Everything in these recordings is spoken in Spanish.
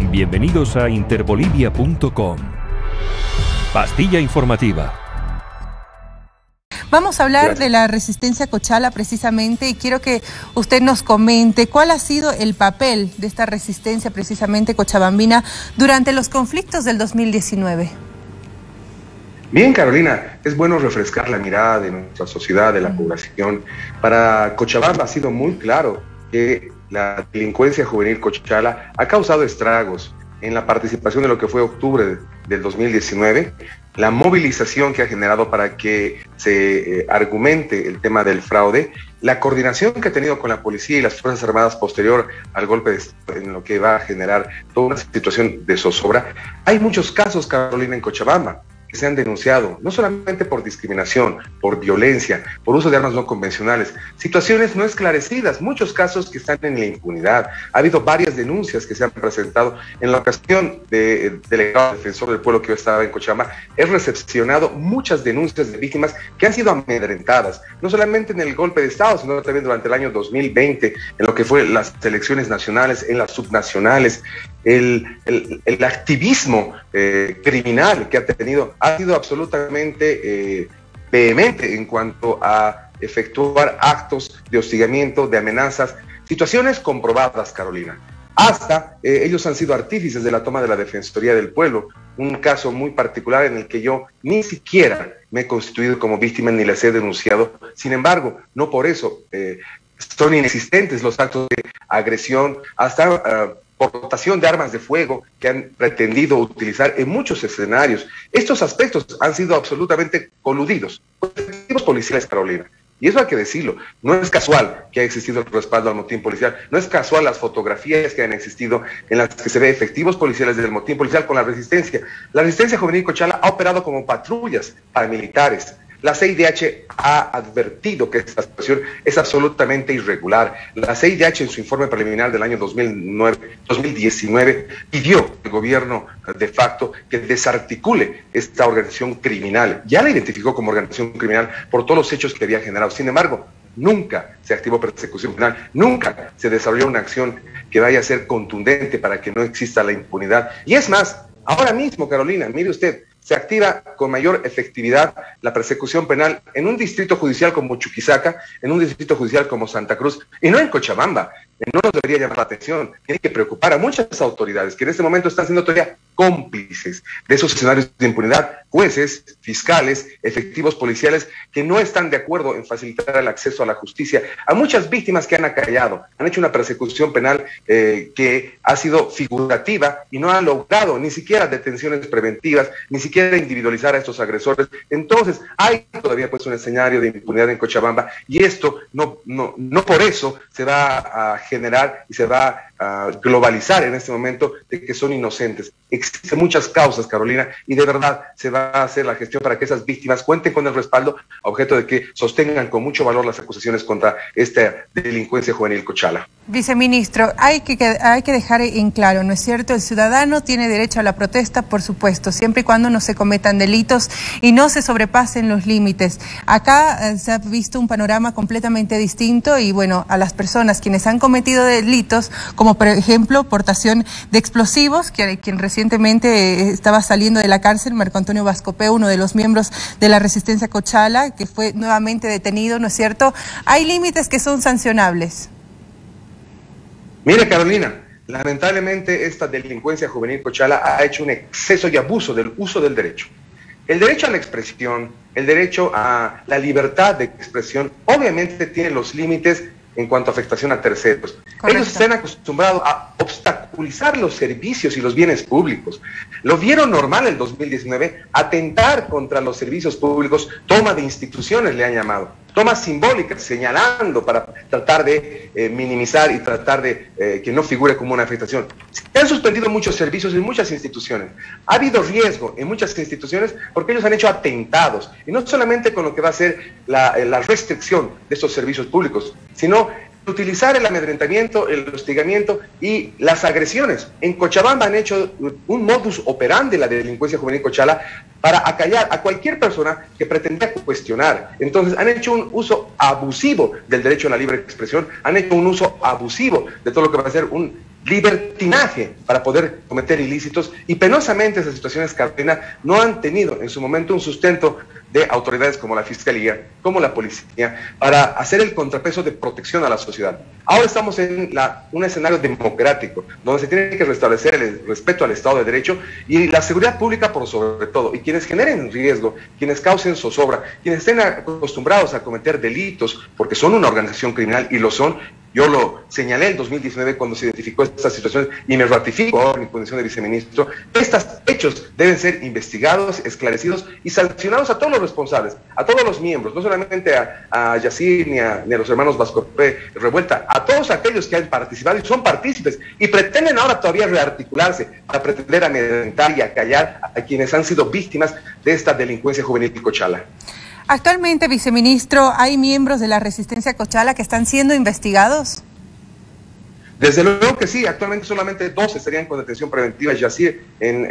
Bienvenidos a interbolivia.com. Pastilla informativa. Vamos a hablar de la resistencia Cochala precisamente y quiero que usted nos comente cuál ha sido el papel de esta resistencia precisamente cochabambina durante los conflictos del 2019. Bien, Carolina, es bueno refrescar la mirada de nuestra sociedad, de la población. Para Cochabamba ha sido muy claro que la delincuencia juvenil Cochala ha causado estragos en la participación de lo que fue octubre del 2019, la movilización que ha generado para que se argumente el tema del fraude, la coordinación que ha tenido con la policía y las Fuerzas Armadas posterior al golpe de Estado, en lo que va a generar toda una situación de zozobra. Hay muchos casos, Carolina, en Cochabamba que se han denunciado, no solamente por discriminación, por violencia, por uso de armas no convencionales, situaciones no esclarecidas, muchos casos que están en la impunidad. Ha habido varias denuncias que se han presentado. En la ocasión del delegado defensor del pueblo que yo estaba en Cochabamba, he recepcionado muchas denuncias de víctimas que han sido amedrentadas, no solamente en el golpe de Estado, sino también durante el año 2020, en lo que fue las elecciones nacionales, en las subnacionales. El activismo criminal que ha tenido ha sido absolutamente vehemente en cuanto a efectuar actos de hostigamiento, de amenazas, situaciones comprobadas, Carolina. Hasta ellos han sido artífices de la toma de la Defensoría del Pueblo, un caso muy particular en el que yo ni siquiera me he constituido como víctima ni les he denunciado. Sin embargo, no por eso son inexistentes los actos de agresión, hasta portación de armas de fuego que han pretendido utilizar en muchos escenarios. Estos aspectos han sido absolutamente coludidos por efectivos policiales, Carolina. Y eso hay que decirlo. No es casual que haya existido el respaldo al motín policial. No es casual las fotografías que han existido en las que se ve efectivos policiales del motín policial con la resistencia. La resistencia juvenil Cochala ha operado como patrullas paramilitares. La CIDH ha advertido que esta situación es absolutamente irregular. La CIDH en su informe preliminar del año 2019 pidió al gobierno de facto que desarticule esta organización criminal. Ya la identificó como organización criminal por todos los hechos que había generado. Sin embargo, nunca se activó persecución penal, nunca se desarrolló una acción que vaya a ser contundente para que no exista la impunidad. Y es más, ahora mismo, Carolina, mire usted, se activa con mayor efectividad la persecución penal en un distrito judicial como Chuquisaca, en un distrito judicial como Santa Cruz, y no en Cochabamba. No nos debería llamar la atención, tiene que preocupar a muchas autoridades que en este momento están siendo todavía cómplices de esos escenarios de impunidad, jueces, fiscales, efectivos policiales que no están de acuerdo en facilitar el acceso a la justicia a muchas víctimas que han acallado, han hecho una persecución penal que ha sido figurativa y no han logrado ni siquiera detenciones preventivas, ni siquiera individualizar a estos agresores. Entonces hay todavía pues un escenario de impunidad en Cochabamba y esto no por eso se va a generar y se va a globalizar en este momento de que son inocentes. Existen muchas causas, Carolina, y de verdad se va a hacer la gestión para que esas víctimas cuenten con el respaldo a objeto de que sostengan con mucho valor las acusaciones contra esta delincuencia juvenil Cochala. Viceministro, hay que dejar en claro, ¿no es cierto? El ciudadano tiene derecho a la protesta, por supuesto, siempre y cuando no se cometan delitos y no se sobrepasen los límites. Acá se ha visto un panorama completamente distinto y bueno, a las personas quienes han cometido delitos, como por ejemplo portación de explosivos, quien recientemente estaba saliendo de la cárcel, Marco Antonio Vascopé, uno de los miembros de la resistencia Cochala, que fue nuevamente detenido, ¿no es cierto? Hay límites que son sancionables. Mire, Carolina, lamentablemente esta delincuencia juvenil Cochala ha hecho un exceso y abuso del uso del derecho. El derecho a la expresión, el derecho a la libertad de expresión, obviamente tiene los límites en cuanto a afectación a terceros. Correcto. Ellos se han acostumbrado a obstaculizar los servicios y los bienes públicos. Lo vieron normal el 2019, atentar contra los servicios públicos, toma de instituciones le han llamado, tomas simbólicas, señalando para tratar de minimizar y tratar de que no figure como una afectación. Se han suspendido muchos servicios en muchas instituciones. Ha habido riesgo en muchas instituciones porque ellos han hecho atentados, y no solamente con lo que va a ser la restricción de estos servicios públicos, sino utilizar el amedrentamiento, el hostigamiento y las agresiones. En Cochabamba han hecho un modus operandi de la delincuencia juvenil Cochala para acallar a cualquier persona que pretendía cuestionar. Entonces han hecho un uso abusivo del derecho a la libre expresión, han hecho un uso abusivo de todo lo que va a ser un libertinaje para poder cometer ilícitos, y penosamente esas situaciones, Carolina, no han tenido en su momento un sustento de autoridades como la Fiscalía, como la Policía, para hacer el contrapeso de protección a la sociedad. Ahora estamos en un escenario democrático, donde se tiene que restablecer el respeto al Estado de Derecho y la seguridad pública por sobre todo, y quienes generen riesgo, quienes causen zozobra, quienes estén acostumbrados a cometer delitos, porque son una organización criminal y lo son. Yo lo señalé en 2019 cuando se identificó estas situaciones y me ratifico ahora en mi condición de viceministro. Estos hechos deben ser investigados, esclarecidos y sancionados a todos los responsables, a todos los miembros, no solamente a Yacir ni a los hermanos Vascope Revuelta, a todos aquellos que han participado y son partícipes y pretenden ahora todavía rearticularse para pretender amedrentar y acallar a quienes han sido víctimas de esta delincuencia juvenil cochala. Actualmente, viceministro, ¿hay miembros de la resistencia cochala que están siendo investigados? Desde luego que sí, actualmente solamente 12 estarían con detención preventiva, Yacir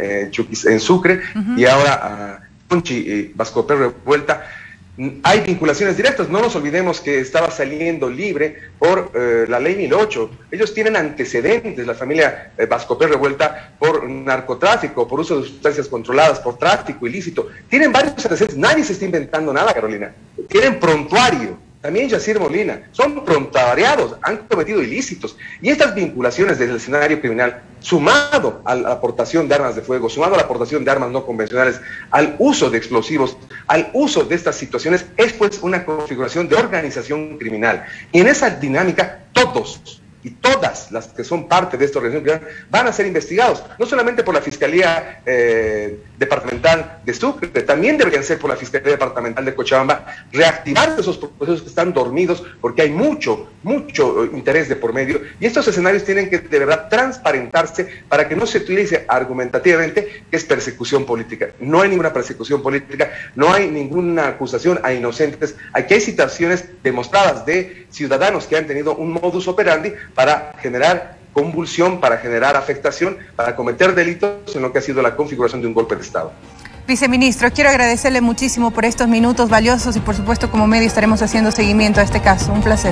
en Sucre, y ahora Conchi Vascope Revuelta. Hay vinculaciones directas, no nos olvidemos que estaba saliendo libre por la ley 1008. Ellos tienen antecedentes, la familia Vascope Revuelta, por narcotráfico, por uso de sustancias controladas, por tráfico ilícito. Tienen varios antecedentes, nadie se está inventando nada, Carolina. Tienen prontuario. También Yacir Molina, son prontariados, han cometido ilícitos. Y estas vinculaciones del escenario criminal, sumado a la aportación de armas de fuego, sumado a la aportación de armas no convencionales, al uso de explosivos, al uso de estas situaciones, es pues una configuración de organización criminal. Y en esa dinámica, todos y todas las que son parte de esta organización criminal van a ser investigados, no solamente por la Fiscalía Departamental de Sucre, también deberían ser por la Fiscalía Departamental de Cochabamba, reactivar esos procesos que están dormidos, porque hay mucho interés de por medio, y estos escenarios tienen que de verdad transparentarse para que no se utilice argumentativamente que es persecución política. No hay ninguna persecución política, no hay ninguna acusación a inocentes. Aquí hay situaciones demostradas de ciudadanos que han tenido un modus operandi para generar convulsión, para generar afectación, para cometer delitos en lo que ha sido la configuración de un golpe de Estado. Viceministro, quiero agradecerle muchísimo por estos minutos valiosos y por supuesto como medio estaremos haciendo seguimiento a este caso. Un placer.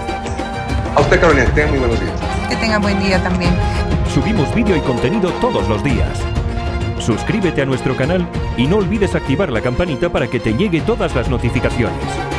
A usted, Carolina, que tenga muy buenos días. Que tenga buen día también. Subimos vídeo y contenido todos los días. Suscríbete a nuestro canal y no olvides activar la campanita para que te llegue todas las notificaciones.